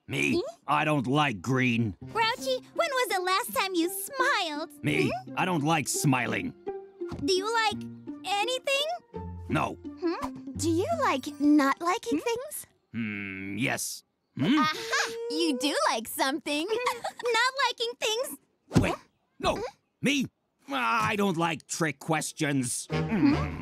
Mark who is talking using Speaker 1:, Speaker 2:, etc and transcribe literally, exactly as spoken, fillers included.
Speaker 1: Me?
Speaker 2: Hmm?
Speaker 1: I don't like green.
Speaker 2: Grouchy, when was the last time you smiled?
Speaker 1: Me? I don't like smiling.
Speaker 2: Do you like anything?
Speaker 1: No.
Speaker 2: Hmm?
Speaker 3: Do you like not liking things?
Speaker 1: Hmm, yes. Hmm?
Speaker 3: Aha! You do like something.
Speaker 2: Not liking things?
Speaker 1: Wait. No. Me? I don't like trick questions. Hmm.